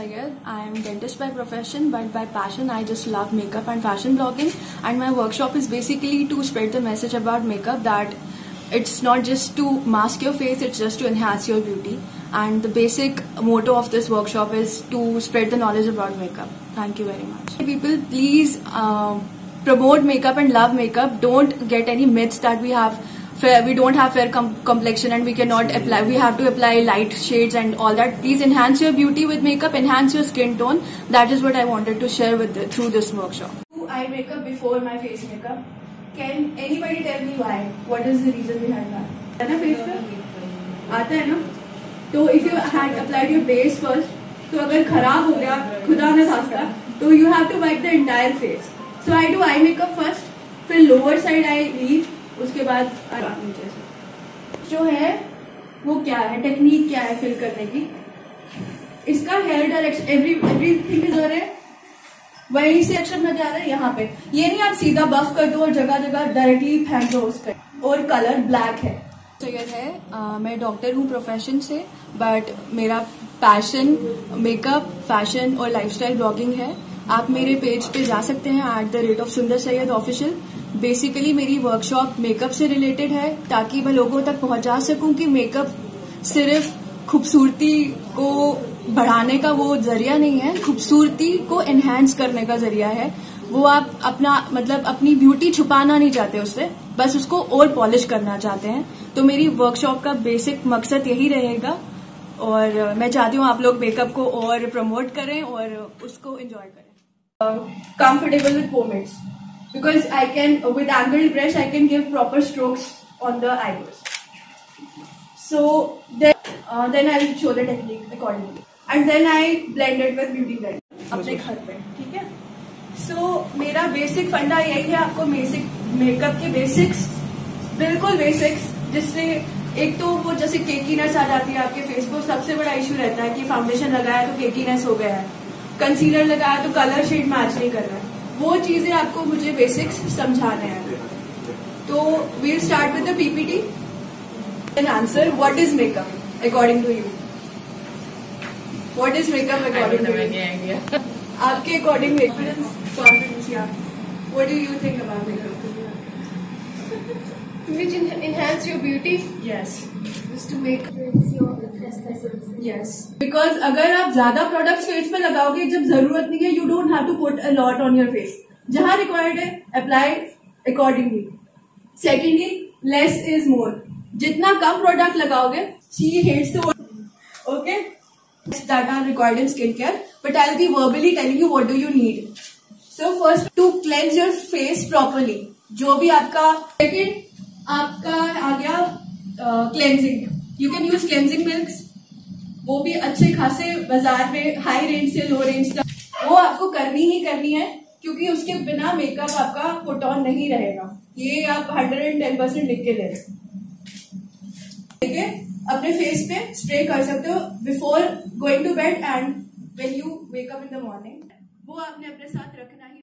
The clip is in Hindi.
Syed. I am dentist by profession, but by passion I just love makeup and fashion blogging. And my workshop is basically to spread the message about makeup that it's not just to mask your face, it's just to enhance your beauty. And the basic motto of this workshop is to spread the knowledge about makeup. Thank you very much. People, please promote makeup and love makeup. Don't get any myths that we don't have fair complexion and we cannot apply. We have to apply light shades and all that. Please enhance your beauty with makeup, enhance your skin tone. That is what I wanted to share through this workshop. Do eye makeup before my face makeup? Can anybody tell me why? What is the reason behind that? है ना face पे आता है ना? तो if you had applied your base first, तो अगर खराब हो गया खुदा न खास्ता, तो you have to wipe the entire face. So I do eye makeup first, फिर lower side I leave. उसके बाद नीचे से जो है वो क्या है, टेक्निक क्या है फिल करने की, इसका हेयर डायरेक्शन एवरीथिंग इज है वहीं से एक्शन में जा रहा है यहाँ पे. ये नहीं आप सीधा बफ कर दो और जगह जगह डायरेक्टली फेंक दो उस पर. और कलर ब्लैक है. सैयद है, मैं डॉक्टर हूँ प्रोफेशन से, बट मेरा पैशन मेकअप, फैशन और लाइफस्टाइल ब्लॉगिंग है. आप मेरे पेज पे जा सकते हैं @Sundas Syed ऑफिशियल. बेसिकली मेरी वर्कशॉप मेकअप से रिलेटेड है ताकि मैं लोगों तक पहुंचा सकूं कि मेकअप सिर्फ खूबसूरती को बढ़ाने का वो जरिया नहीं है, खूबसूरती को एनहांस करने का जरिया है. वो आप अपनी ब्यूटी छुपाना नहीं चाहते उससे, बस उसको और पॉलिश करना चाहते हैं. तो मेरी वर्कशॉप का बेसिक मकसद यही रहेगा और मैं चाहती हूँ आप लोग मेकअप को और प्रमोट करें और उसको एंजॉय करें. Comfortable with pomades. Because I can, with angled brush, I can give proper strokes on the eyebrows. So then I'll show the technique accordingly, and then I blend it with beauty blender अपने घर पे. ठीक है. So मेरा बेसिक फंडा यही है, आपको बेसिक मेकअप के बेसिक्स, बिल्कुल बेसिक्स, जिससे एक तो वो जैसे केकीनेस आ जाती है आपके फेस को. सबसे बड़ा इशू रहता है कि फाउंडेशन लगाया तो केकीनेस हो गया है, कंसीलर लगाया तो कलर शेड मैच नहीं कर रहा है. वो चीजें आपको मुझे बेसिक्स समझाने हैं. तो we'll start with the PPT and answer what is makeup according to you. What is makeup according to you? आपके अकॉर्डिंग कॉन्फिडेंस या what do you think about makeup? Which enhance your beauty? Yes. Just to make your aesthetics. Yes. Because अगर आप ज्यादा प्रोडक्ट्स फेस में लगाओगे जब जरूरत नहीं है, you don't have to put a lot on your face. जहाँ रिक्वायर्ड है apply accordingly. Secondly, less is more. जितना कम प्रोडक्ट लगाओगे, she hates the word. Okay? That are required in skincare, but I'll be verbally telling you what do you need. So first, to cleanse your face properly. जो भी आपका second आपका आ गया cleansing. You can use cleansing milks. वो भी अच्छे खासे बाजार में हाई रेंज से लो रेंज तक वो आपको करनी ही करनी है, क्योंकि उसके बिना मेकअप आपका पुट ऑन नहीं रहेगा. ये आप 110% लिख के ले ठीक है. अपने फेस पे स्प्रे कर सकते हो before going to bed and when you wake up in the morning. वो आपने अपने साथ रखना ही.